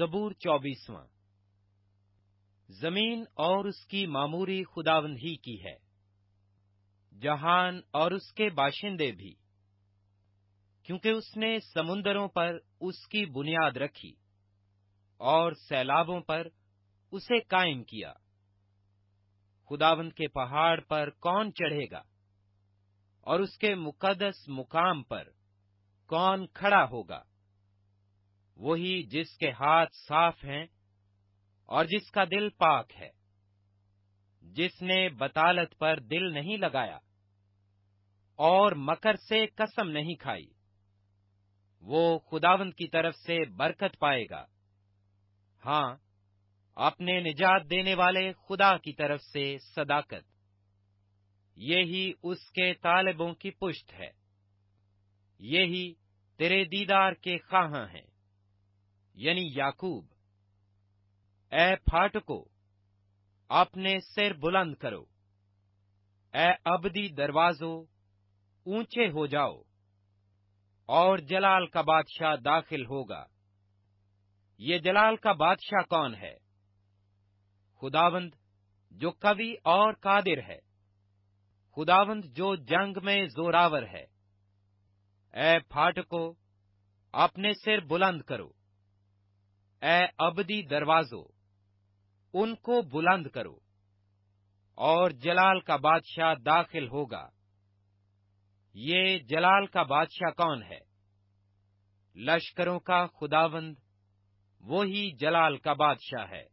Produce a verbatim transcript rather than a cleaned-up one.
زبور چوبیسواں۔ زمین اور اس کی معموری خداوند ہی کی ہے، جہان اور اس کے باشندے بھی، کیونکہ اس نے سمندروں پر اس کی بنیاد رکھی اور سیلابوں پر اسے قائم کیا۔ خداوند کے پہاڑ پر کون چڑھے گا، اور اس کے مقدس مقام پر کون کھڑا ہوگا؟ وہی جس کے ہاتھ صاف ہیں اور جس کا دل پاک ہے، جس نے بطالت پر دل نہیں لگایا اور مکر سے قسم نہیں کھائی، وہ خداوند کی طرف سے برکت پائے گا، ہاں، اپنے نجات دینے والے خدا کی طرف سے صداقت۔ یہی اس کے طالبوں کی پشت ہے، یہی تیرے دیدار کے خواہاں ہیں، یعنی یعقوب۔ اے پھاٹکو، اپنے سر بلند کرو، اے ابدی دروازو، اونچے ہو جاؤ، اور جلال کا بادشاہ داخل ہوگا۔ یہ جلال کا بادشاہ کون ہے؟ خداوند جو قوی اور قادر ہے، خداوند جو جنگ میں زوراور ہے۔ اے پھاٹکو، اپنے سر بلند کرو، اے ابدی دروازو، ان کو بلند کرو، اور جلال کا بادشاہ داخل ہوگا۔ یہ جلال کا بادشاہ کون ہے؟ لشکروں کا خداوند، وہی جلال کا بادشاہ ہے۔